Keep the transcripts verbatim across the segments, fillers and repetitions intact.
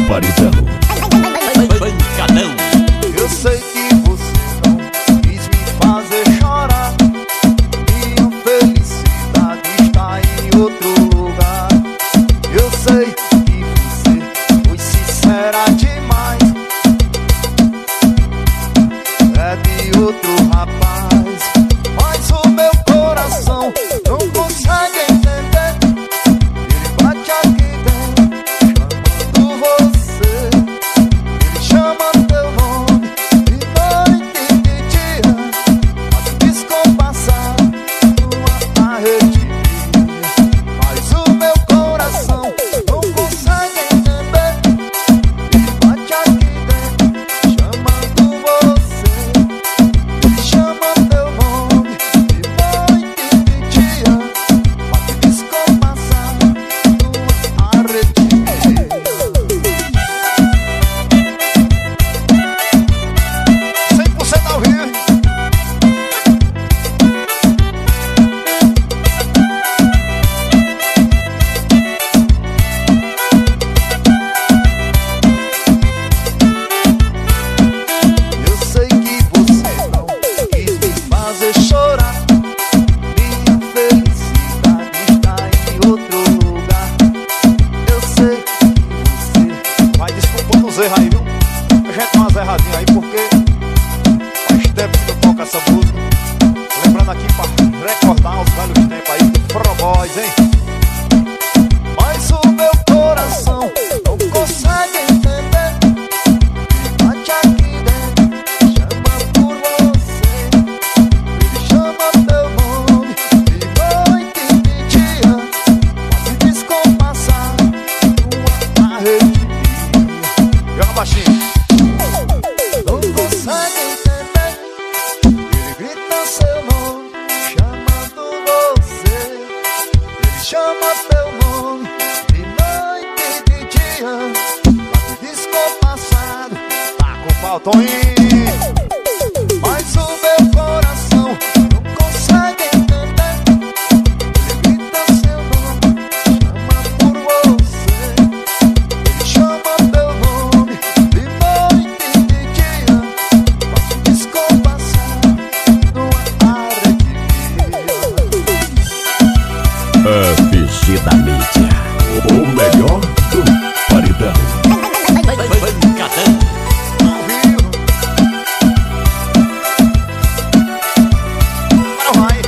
paredão. Pancadão. Eu sei que você não quis me fazer chorar. Minha felicidade está em outro lugar. Eu sei que você foi sincera demais. É de outro rapaz, mas o meu coração não consegue entender. Ele bate aqui dentro, chamando você. Ele chama teu nome de noite e de dia, mas descompassado numa arredia. Mas o meu coração não consegue entender. Ele bate aqui dentro, chamando você. Ele chama teu nome de noite e de dia, mas descompassado numa arredia. cem por cento ao vivo. Eu sei que você não quis me fazer chorar. Minha felicidade está em outro lugar. Eu sei que você vai desculpando os erros aí, viu? A gente dá umas erradinhas aí porque faz tempo que eu toco essa música. Lembrando aqui pra recordar os velhos tempos aí do Pro Boys, hein? Mas o meu coração não consegue entender. Ele bate aqui dentro, chama por você. Ele chama teu nome de noite e de dia, quase descompassado numa arredia. Joga baixinho. Não consegue entender. Ele grita seu nome, chamando você. Ele chama teu nome de noite e de dia, quase descompassado. Tá com falta mas o meu coração não consegue entender. Ele grita seu nome, chama por você. Ele chama teu nome de noite e de dia, quase descompassado numa arredia. F G da mídia, o melhor do paredão. Pancadão. Ao vivo. Agora vai.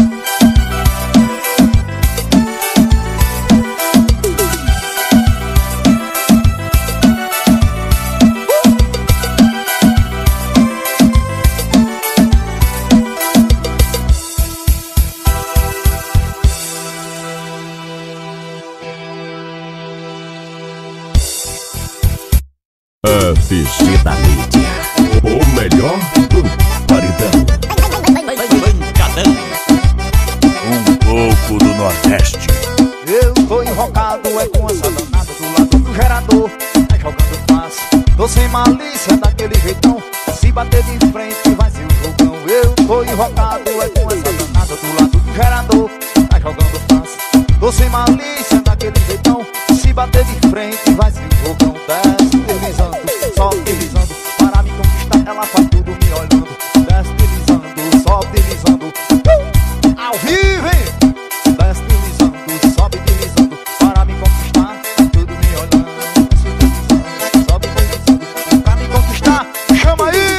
F G da mídia, o melhor do paredão. Pancadão. Um pouco do Nordeste. Eu tô enrocado, é com essa danada do lado do gerador. Tá jogando fácil, tô sem malícia daquele jeitão. Se bater de frente vai ser o jogão. Eu tô enrocado, é com essa danada do lado do gerador. Tá jogando fácil, tô sem malícia daquele jeitão. Se bater de frente vai ser o jogão. Desce deslizando, sobe deslizando, para me conquistar ela faz tudo me olhando. Desce deslizando, sobe deslizando, uh! Ao vivo, hein? Desce deslizando, sobe deslizando, para me conquistar, tudo me olhando. Desce deslizando, sobe deslizando, pra me conquistar, chama aí!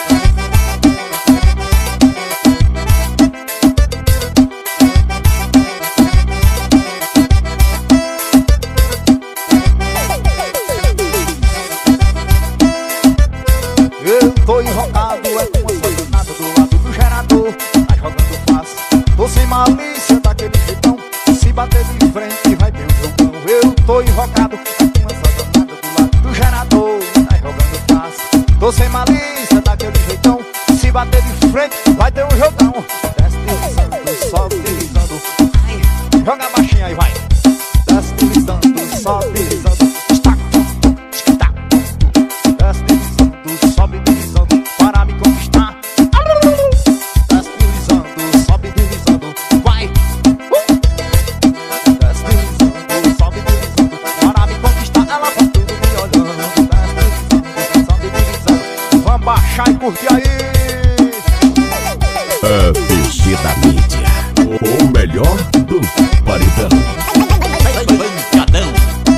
Eu tô enrocado, é com essa danada do lado do gerador. Tá jogando fácil, tô sem malícia daquele jeitão. Se bater de frente vai ter um jogão. Eu tô enrocado, é com essa danada do lado do gerador. Tá jogando fácil, tô sem malícia daquele jeitão. Se bater de frente vai ter um jogão. Desce deslizando, sobe deslizando, ai, joga baixinho aí, vai. Desce deslizando, sobe deslizando, estaca, estaca. Desce deslizando, sobe deslizando, para me conquistar. Desce deslizando, sobe deslizando, vai. Desce deslizando, sobe deslizando, para me conquistar. curte aí. F G da mídia, o melhor do paredão. Pancadão.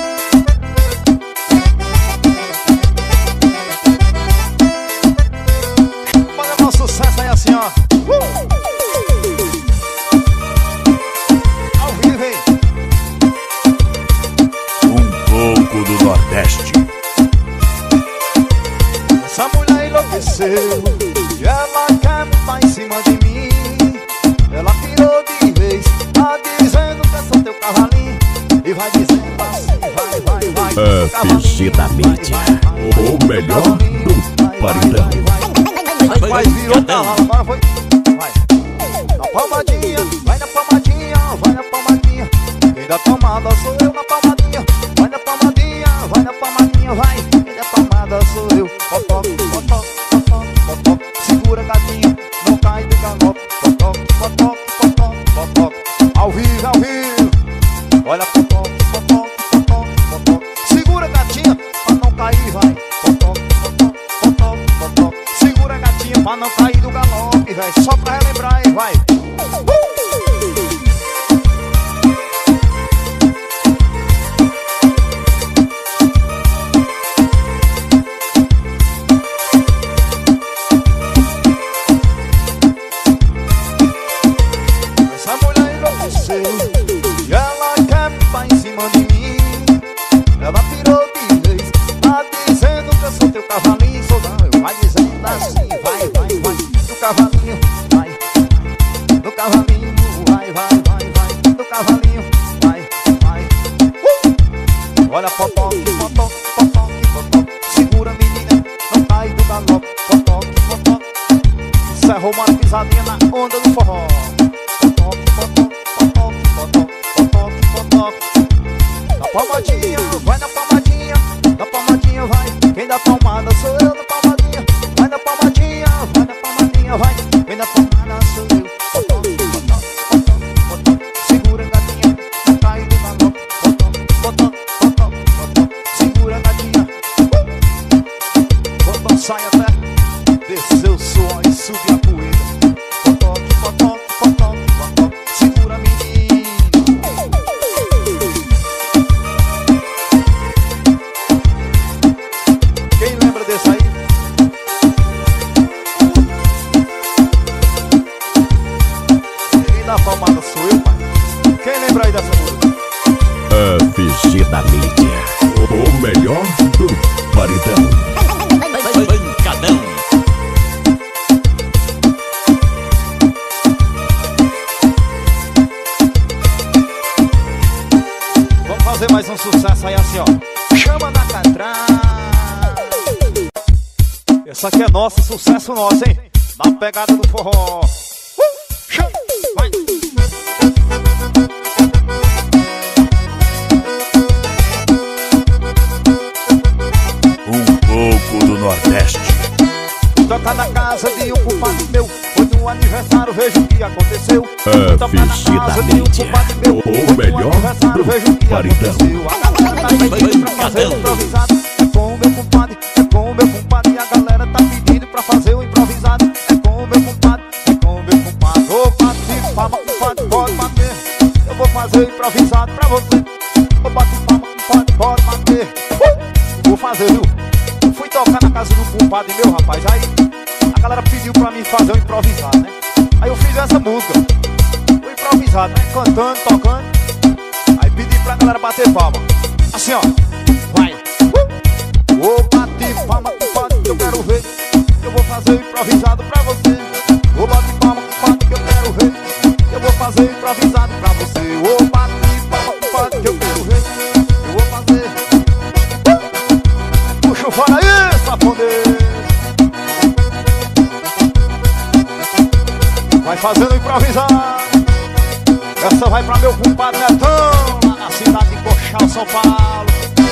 Olha o sucesso aí assim, ó. Uh! Ao vivo, hein? Um pouco do Nordeste. Essa mulher enlouqueceu e ela quer botar em cima de mim. Ela pirou de vez, tá dizendo que eu sou teu cavalinho. E vai dizendo assim, vai, vai, vai. F G da mídia, o melhor do paredão. Vai, virou o cavalo, agora foi. Vai. Na palmadinha, vai na palmadinha, vai na palmadinha. Quem dá palmada sou eu na palmadinha. Vai na palmadinha, vai na palmadinha, vai. Quem dá palmada sou eu. Potó, potó, potó, potó. Segura gatinha, não cai do galope. Potó, potó, potó, potó. Ao vivo, ao vivo. Olha potó, potó, potó, potó. Segura gatinha, pra não cair, vai. Potó, potó, potó, potó. Segura gatinha, pra não cair do galope, vai. Só pra relembrar, hein, vai. Essa mulher enlouqueceu e ela quer botar em cima de mim. Ela pirou de vez, tá dizendo que eu sou teu cavalinho. Sou não, vai dizendo assim, vai, vai, vai. Do cavalinho, vai, vai. Do cavalinho, vai, vai, vai, vai. Do cavalinho, vai, vai. Uh! Olha potó, potó, potó, potó. Segura menina, não cai do galope. Potó, potó. Encerrou uma pisadinha na onda do forró. Na palmadinha, vai na palmadinha, na palmadinha, vai. Quem dá palmada sou eu na palmadinha. Vai na palmadinha, vai na palmadinha, vai. Quem dá palmada sou eu. Potó, potó, potó, potó. Segura gatinha, não cai do galope. Potó, potó, potó, potó. Segura gatinha. Uh! Vou dançar e até descer o suor e subir a poeira. Potó, potó, potó, potó. Segura menina. Quem lembra desse aí? Quem dá palmada sou eu, pai. Quem lembra aí dessa música? F G da mídia, o melhor do paredão. Pancadão. Vamos fazer mais um sucesso aí assim, ó. Chama na catrã. Essa aqui é nosso, sucesso nosso, hein? Na pegada do forró. Uh! Chama, vai. Um pouco do Nordeste. Toca na casa de um compadre meu. Foi no aniversário, veja o que aconteceu. Toca na F G da casa de um mídia, compadre meu. o Foi no melhor aniversário, veja o do que paredão. aconteceu. A galera tá pedindo pra fazer o improvisado. É com o meu compadre, é com o meu compadre. E a galera tá pedindo pra fazer o improvisado. É com o meu compadre, é com o meu compadre. Ô, bate palma, compadre, pode bater. Eu vou fazer o improvisado pra você. Ô, bate palma, compadre, pode bater. Uh! Vou fazer, viu? Eu fui tocar na casa do compadre meu, rapaz. Aí a galera pediu pra mim fazer o improvisado, né? Aí eu fiz essa música, o improvisado, né? Cantando, tocando. Aí pedi pra galera bater palma. Assim, ó. Vai. Uh! Ô, bate palma, compadre, que eu quero ver. Eu vou fazer o improvisado pra você. Ô, bate palma, compadre, que eu quero ver. Eu vou fazer o improvisado pra você. Ô, bate palma, compadre, que eu quero ver. Eu vou fazer. Uh! Puxa o fora aí, safoneiro. Vai fazendo improvisado. Essa vai pra meu compadre Netão, lá na cidade de Coxal, São Paulo.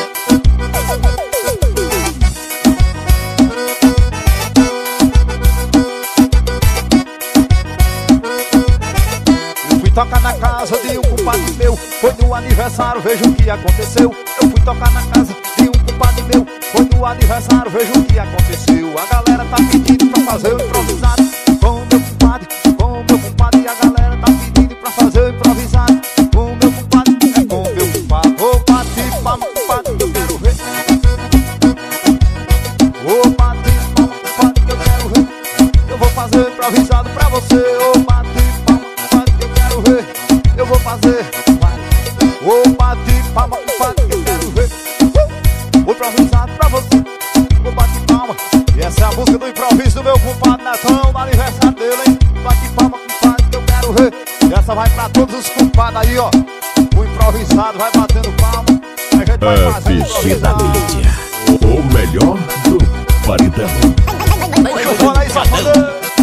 Eu fui tocar na casa de um compadre meu. Foi no aniversário, veja o que aconteceu. Eu fui tocar na casa de um compadre meu. foi do aniversário, veja o que aconteceu. A galera tá pedindo pra fazer o improvisado com o meu compadre, com o meu compadre. E a galera tá pedindo pra fazer o improvisado com o meu compadre, é com o meu compadre. Ô, bate palma, compadre, que eu quero ver. Ô, bate palma, compadre, que eu quero ver. Eu vou fazer o improvisado pra você. Ô, bate palma, compadre, que eu quero ver. Eu vou fazer, vai. Ô, bate palma, compadre, que eu quero ver. Vou improvisado pra você. Vou bate palma. E essa é a música do improviso do meu compadre Netão, do aniversário dele, hein? Bate palma, compadre, que eu quero ver. E essa vai pra todos os compadres aí, ó. O improvisado vai batendo palma. A gente vai fazer o F G da improvisado. mídia, o melhor do paredão. Vai chupando aí, safadão.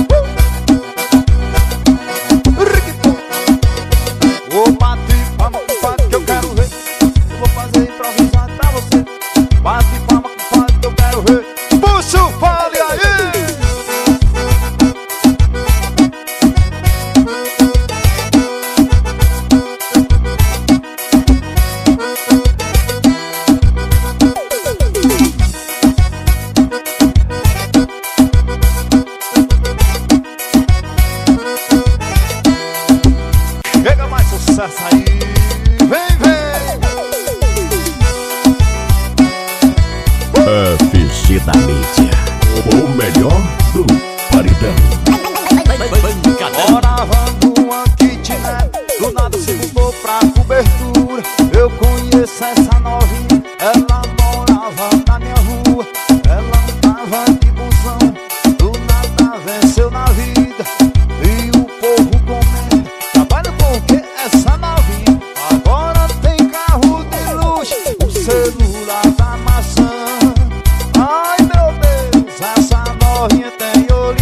Ô, bate palma, compadre, que eu quero ver. Eu vou fazer improvisado pra você. Bate palma, compadre, que eu quero ver. Puxa o fole aí! Chega mais sucesso aí! Vem, vem! F G da mídia, o melhor do paredão. Pancadão. Morava numa kitnet, do nada se mudou pra cobertura. Eu conheço essa novinha, ela morava na minha rua. Ela andava de busão, do nada venceu na vida. E o povo comenta, trabalha com o que essa novinha? Agora tem carro de luxo, o celular da maçã. Ai meu Deus, essa novinha tem olho.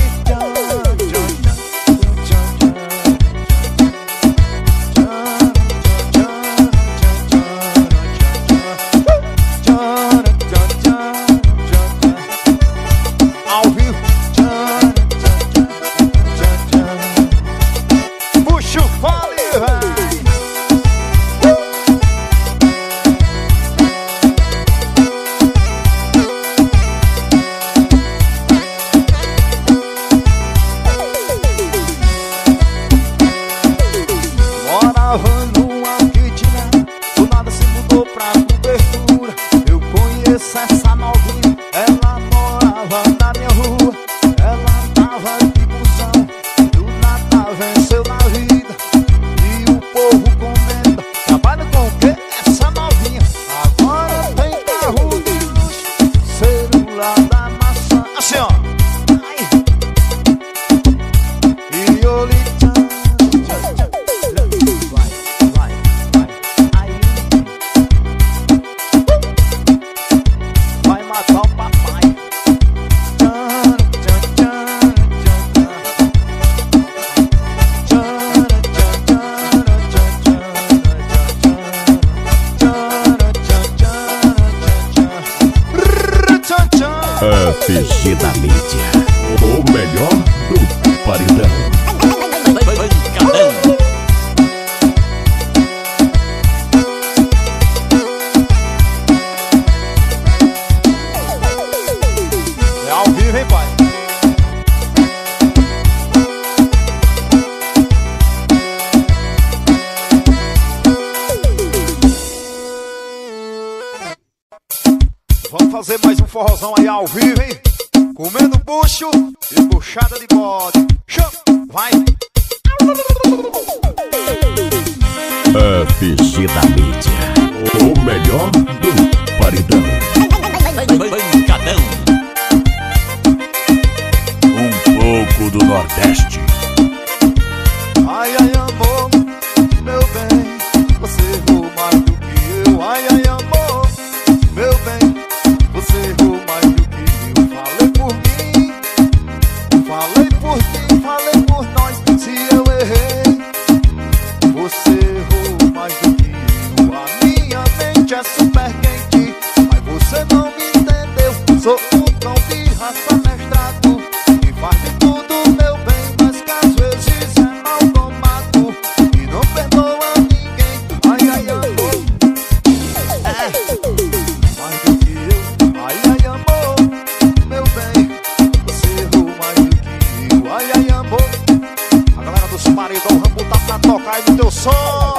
Ao vivo. Puxa o fole, véi. Morava numa kitnet, do nada se mudou pra cobertura. Eu conheço essa novinha, ela morava na minha rua. Ela andava de busão, do nada venceu na vida. E o povo comenta, trabalha com o que essa novinha? Agora tem carro de luxo, celular da maçã. Assim, ó. Ai. E eu lhe vai, vai, vai, aí. Vai matar o papai. Tchan, tchan, tchan, tchan, tchan. Tchan, tchan, tchan, tchan, tchan, tchan, tchan, tchan, tchan, tchan, tchan, tchan. F G da mídia, o melhor do paredão. Pancadão. É ao vivo, hein, pai? Vamos fazer mais um forrozão aí ao vivo, hein? Comendo bucho e buchada de bode. Chama, vai! F G da mídia, o melhor do paredão. Pancadão. Um pouco do Nordeste. Ai, ai, amor, meu bem, você errou mais do que eu. Ai, ai, amor, meu bem, você errou mais do que eu. Falei por mim, falei por ti, falei por nós. Se eu errei, você errou mais do que eu. A minha mente é super quente, mas você não me entendeu. Sou um cão de raça mestrado, e faz de tudo, meu bem, pra tocar aí no teu som.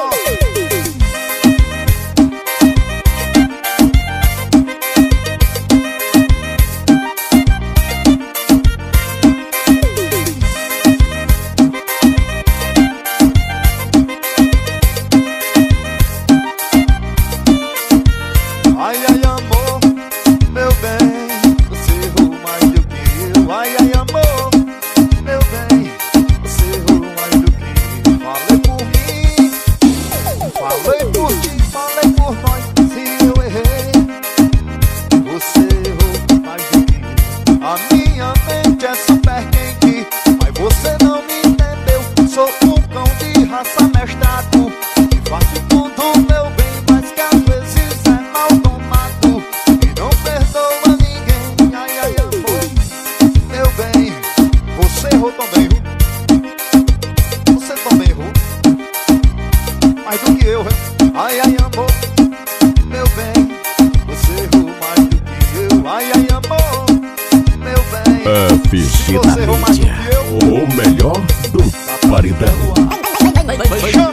Ai, ai, amor, meu bem, você errou mais do que eu. Ai, ai, amor, meu bem, você errou mais do que eu. Falei por mim, falei por ti, falei por nós. Se eu errei, você errou mais do que eu. A minha mente é super quente, mas você não me entendeu. Sou um cão de raça mestrado e faço tudo, meu bem, mas que às vezes é mal tomado e não perdoa ninguém. Ai, ai, amor, meu bem, você errou também, viu? Você também errou mais do que eu, hein? Ai, ai, amor, meu bem, você errou mais do que eu. Ai, ai, amor, meu bem, F G se da você errou mais do mídia, que eu, o melhor do paredão. Vai, vai, vai, vai, vai, vai.